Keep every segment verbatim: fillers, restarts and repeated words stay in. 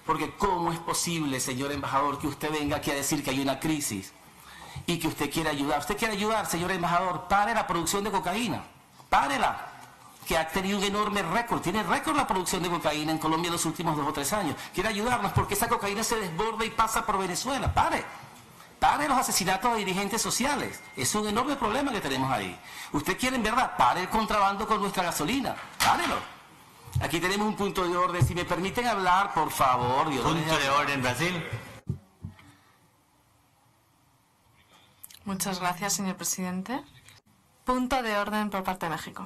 Porque ¿cómo es posible, señor embajador, que usted venga aquí a decir que hay una crisis y que usted quiere ayudar? Usted quiere ayudar, señor embajador, pare la producción de cocaína, párela, que ha tenido un enorme récord, tiene récord la producción de cocaína en Colombia en los últimos dos o tres años. Quiere ayudarnos porque esa cocaína se desborda y pasa por Venezuela, pare. Pare los asesinatos de dirigentes sociales. Es un enorme problema que tenemos ahí. Usted quiere, en verdad, pare el contrabando con nuestra gasolina. Párelo. Aquí tenemos un punto de orden. Si me permiten hablar, por favor. Dios punto de orden, Brasil. Muchas gracias, señor presidente. Punto de orden por parte de México.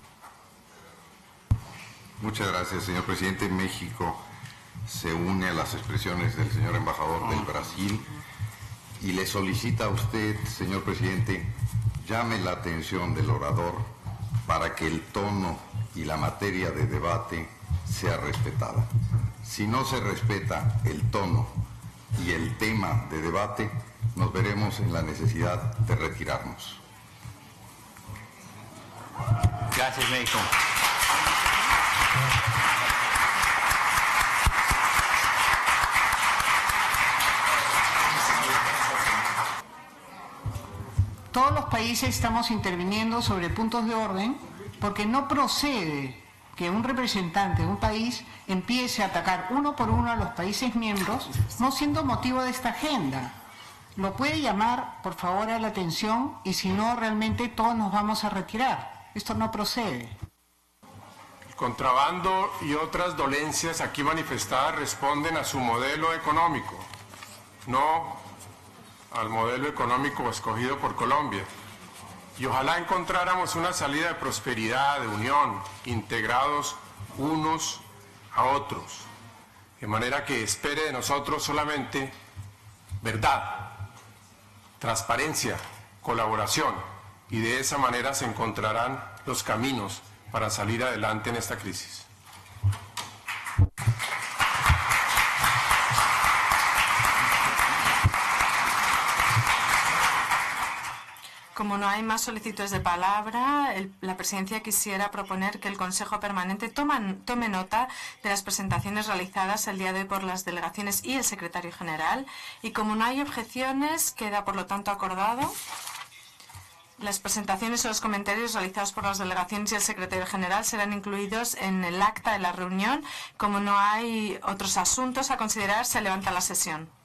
Muchas gracias, señor presidente. México se une a las expresiones del señor embajador del Brasil y le solicita a usted, señor presidente, llame la atención del orador para que el tono y la materia de debate sea respetada. Si no se respeta el tono y el tema de debate, nos veremos en la necesidad de retirarnos. Gracias, México. Todos los países estamos interviniendo sobre puntos de orden porque no procede que un representante de un país empiece a atacar uno por uno a los países miembros, no siendo motivo de esta agenda. Lo puede llamar, por favor, a la atención y si no, realmente todos nos vamos a retirar. Esto no procede. El contrabando y otras dolencias aquí manifestadas responden a su modelo económico, no al modelo económico escogido por Colombia. Y ojalá encontráramos una salida de prosperidad, de unión, integrados unos a otros, de manera que espere de nosotros solamente verdad, transparencia, colaboración, y de esa manera se encontrarán los caminos para salir adelante en esta crisis. Como no hay más solicitudes de palabra, el, la presidencia quisiera proponer que el Consejo Permanente toma, tome nota de las presentaciones realizadas el día de hoy por las delegaciones y el secretario general. Y como no hay objeciones, queda por lo tanto acordado. Las presentaciones o los comentarios realizados por las delegaciones y el secretario general serán incluidos en el acta de la reunión. Como no hay otros asuntos a considerar, se levanta la sesión.